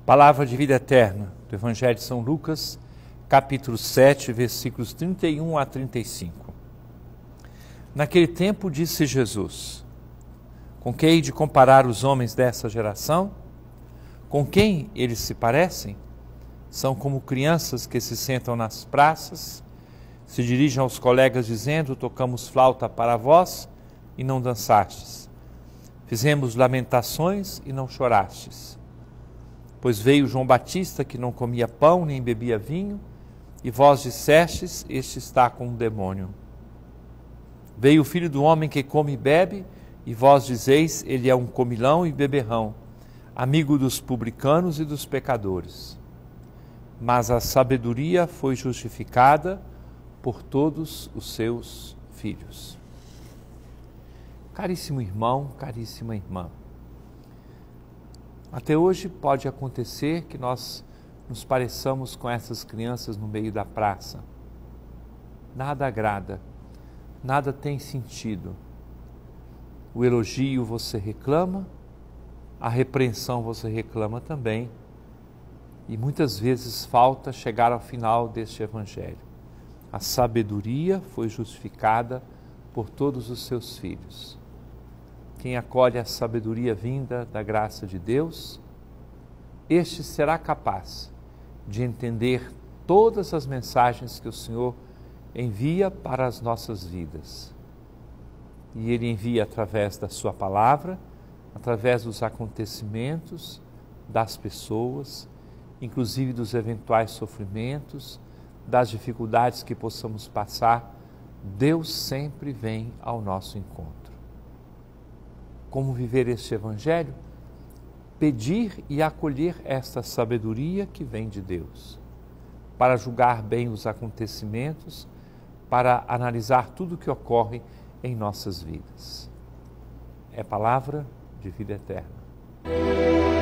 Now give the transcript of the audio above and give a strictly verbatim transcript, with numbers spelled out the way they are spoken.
Palavra de vida eterna do Evangelho de São Lucas, capítulo sete, versículos trinta e um a trinta e cinco. Naquele tempo disse Jesus: com quem hei de comparar os homens dessa geração? Com quem eles se parecem? São como crianças que se sentam nas praças, se dirigem aos colegas dizendo: tocamos flauta para vós e não dançastes. Fizemos lamentações e não chorastes. Pois veio João Batista, que não comia pão nem bebia vinho, e vós dissestes: este está com um demônio. Veio o Filho do Homem, que come e bebe, e vós dizeis: ele é um comilão e beberrão, amigo dos publicanos e dos pecadores. Mas a sabedoria foi justificada por todos os seus filhos. Caríssimo irmão, caríssima irmã, até hoje pode acontecer que nós nos pareçamos com essas crianças no meio da praça. Nada agrada, nada tem sentido. O elogio você reclama, a repreensão você reclama também, e muitas vezes falta chegar ao final deste Evangelho. A sabedoria foi justificada por todos os seus filhos. Quem acolhe a sabedoria vinda da graça de Deus, este será capaz de entender todas as mensagens que o Senhor envia para as nossas vidas. E Ele envia através da sua palavra, através dos acontecimentos, das pessoas, inclusive dos eventuais sofrimentos, das dificuldades que possamos passar. Deus sempre vem ao nosso encontro. Como viver este Evangelho? Pedir e acolher esta sabedoria que vem de Deus, para julgar bem os acontecimentos, para analisar tudo o que ocorre em nossas vidas. É palavra de vida eterna.